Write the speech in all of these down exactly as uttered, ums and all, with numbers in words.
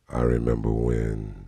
I remember when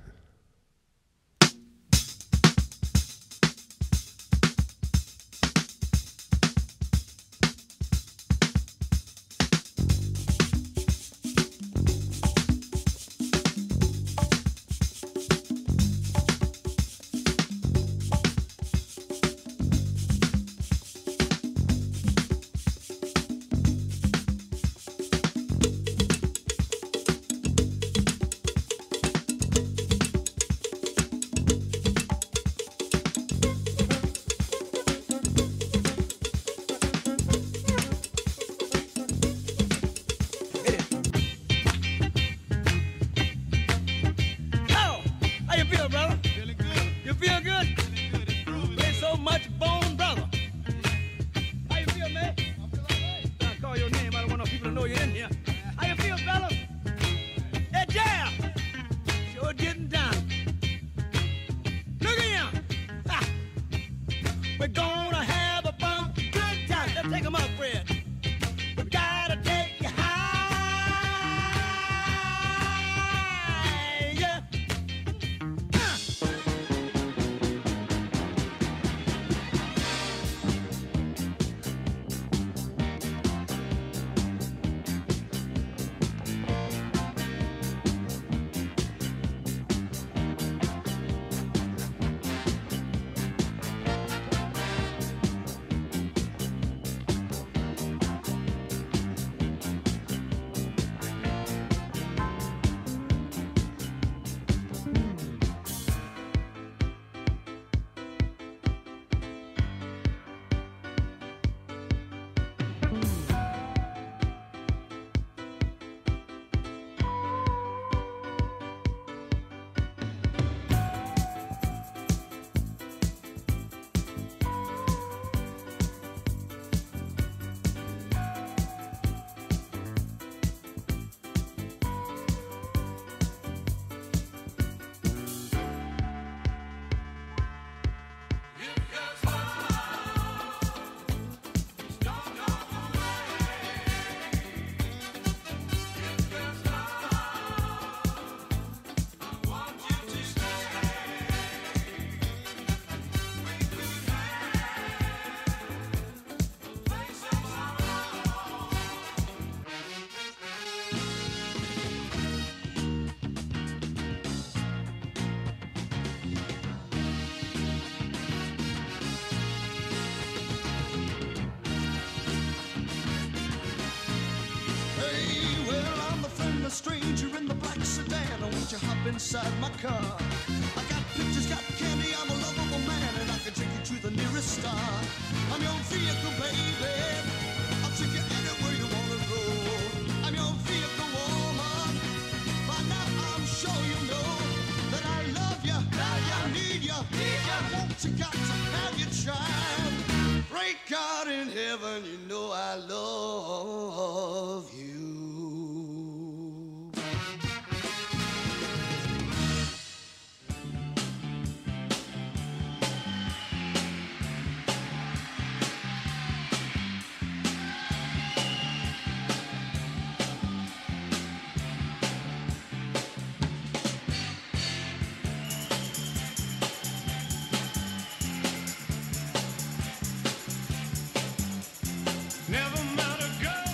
stranger in the black sedan. Won't you hop inside my car? I got pictures, got candy, I'm a lovable man, and I can take you to the nearest star. I'm your vehicle, baby. I'll take you anywhere you wanna go. I'm your vehicle, woman. By now I'm sure you know that I love you, love you, need you, need you. I want you, got to have your child. Great God in heaven, you know I love you. Never met a girl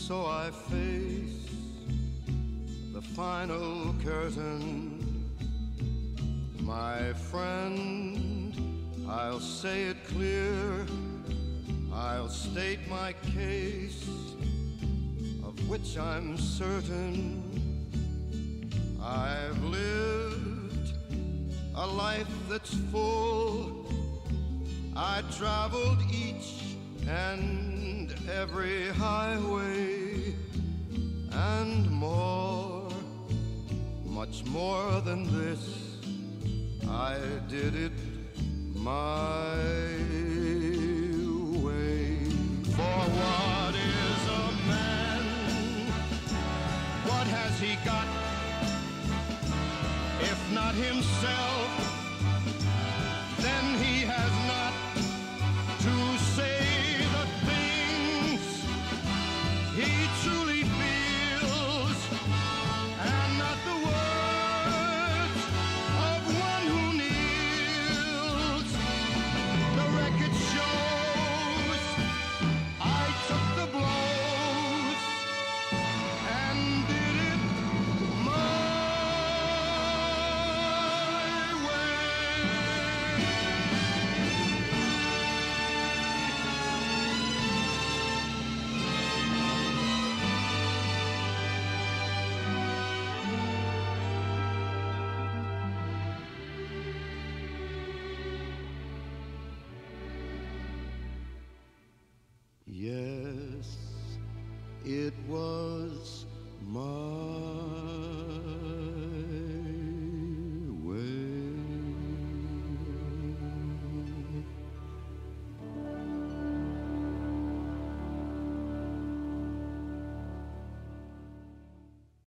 So I face the final curtain. My friend, I'll say it clear, I'll state my case, of which I'm certain. I've lived a life that's full. I traveled each and every highway, and more, much more than this, I did it my way. For what is a man? What has he got, if not himself? Then he has not to say the things he truly feels, and not the words of one who kneels. The record shows I took the blows and did it my Yes, it was